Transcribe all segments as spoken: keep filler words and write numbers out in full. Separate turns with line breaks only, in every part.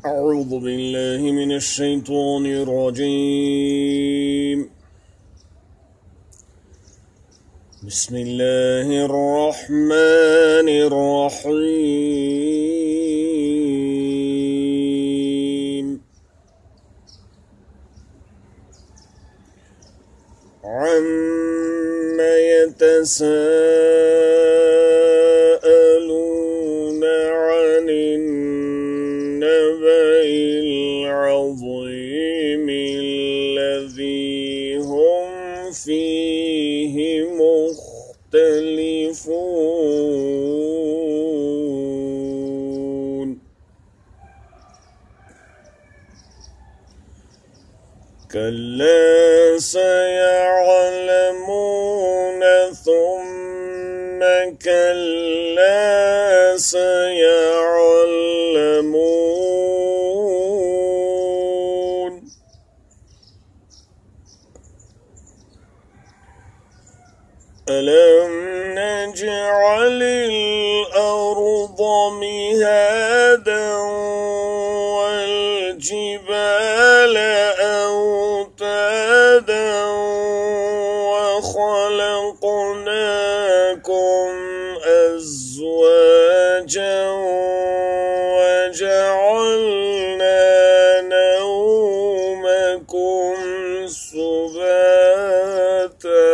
أعوذ بالله من الشيطان الرجيم. بسم الله الرحمن الرحيم. عَمَّ يتساءلون عن النبأ العظيم الذي هم فيه مختلفون. كلا سيعلمون ثم كلا سيعلمون. ألم نجعل الأرض مهادا والجبال أوتادا وخلقناكم أزواجا وجعلنا نومكم سباتا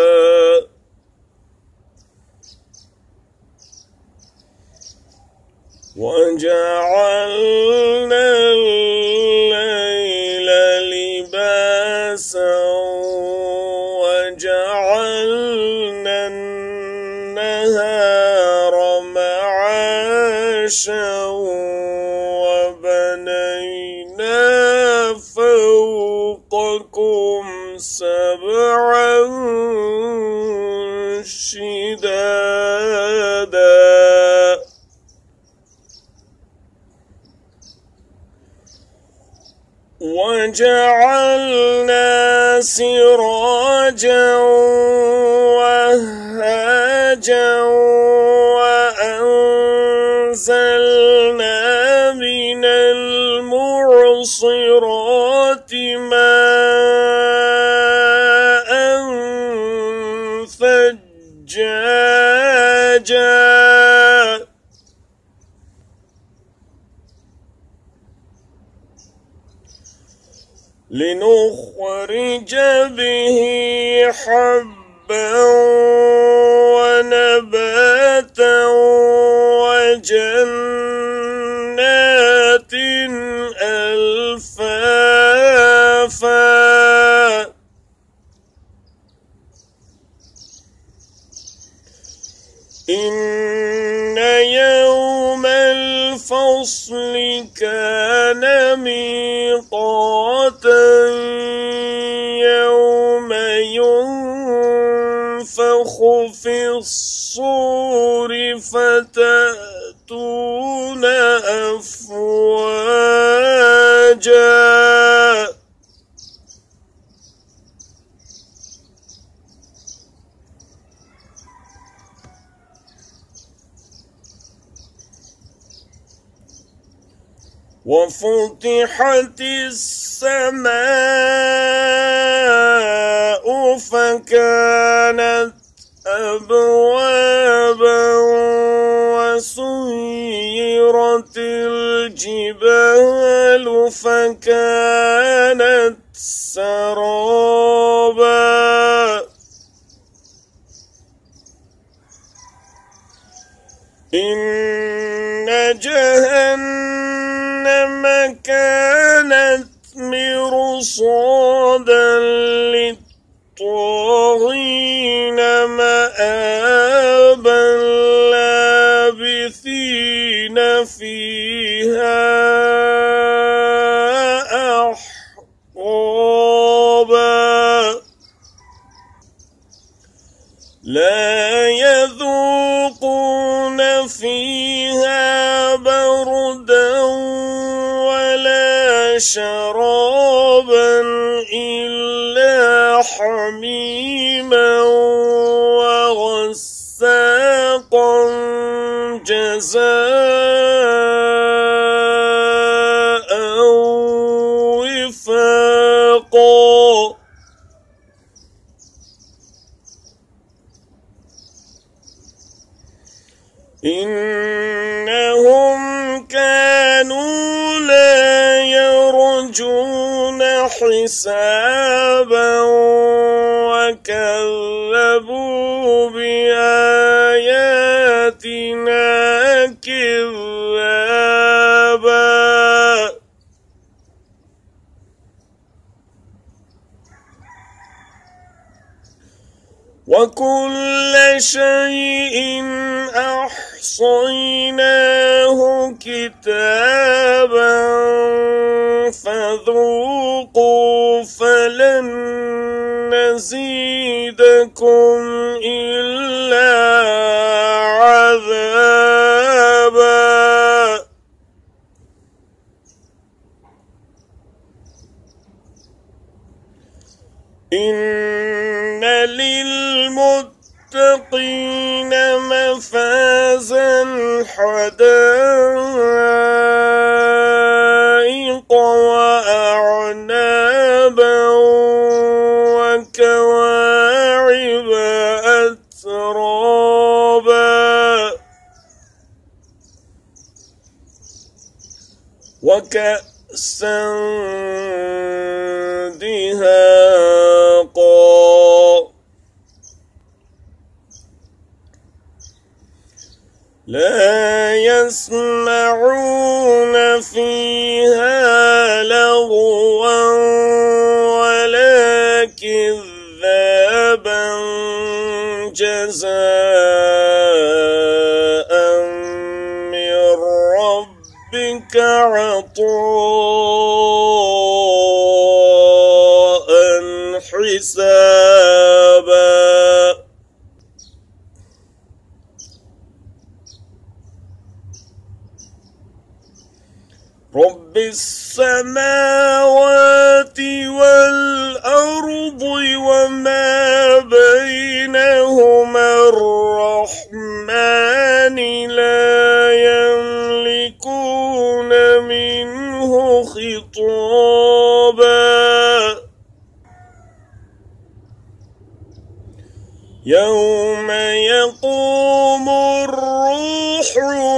وجعلنا الليل لباسا وجعلنا النهار معاشا وبنينا فوقكم سبعا شدادا وجعلنا سراجا وهاجا وأنزلنا من المعصرات ماء ثجاجا لنخرج به حبا ونباتا وجنات ألفافا إن يوم الفصل كان ميقاتا يوم ينفخ في الصور فتأتون أفواجا وفتحت السماء فكانت أبوابا وسيرت الجبال فكانت سرابا إن جهنم كانت مرصادا للطاغين مآبا لابثين فيها أحقابا لا يذوقون فيها بردا ولا شرابا إلا حميما وغساقا جزاء إنهم كانوا لا يرجون حسابا وكذبوا بآياتنا كذابا وكل شيء أحصيناه كتابا فذوقوا فلن نزيدكم إلا عذابا إن للمتقين مفازا حدائق وأعنابا وكواعب أترابا وكأسا دهاقا لا يسمعون فيها لغوا ولا كذابا جزاء من ربك عطاء حسابا رب السماوات والأرض وما بينهما الرحمن لا يملكون منه خطابا يوم يقوم الروح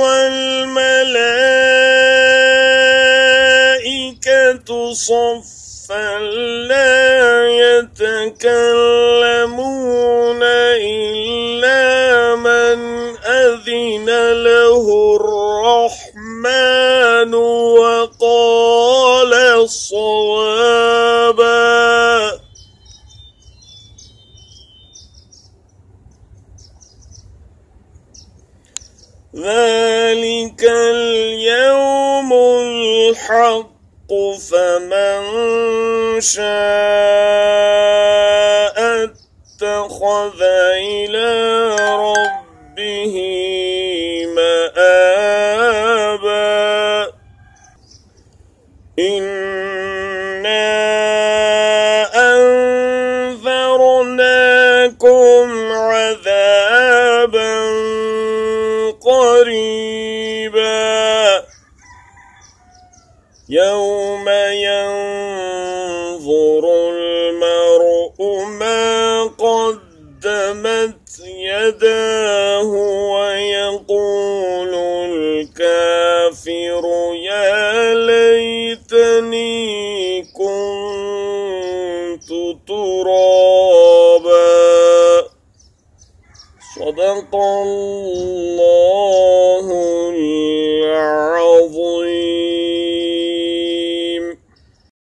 والملائكة صفا لا يتكلمون إلا من أذن له الرحمن وقال صوابا ذلك اليوم الحق فمن شاء اتخذ إلى ربه مآبا إنا أنذرناكم عذابا قريبا يوم ينظر المرء ما قدمت يداه ويقول الكافر يا ليتني كنت ترابا صدق الله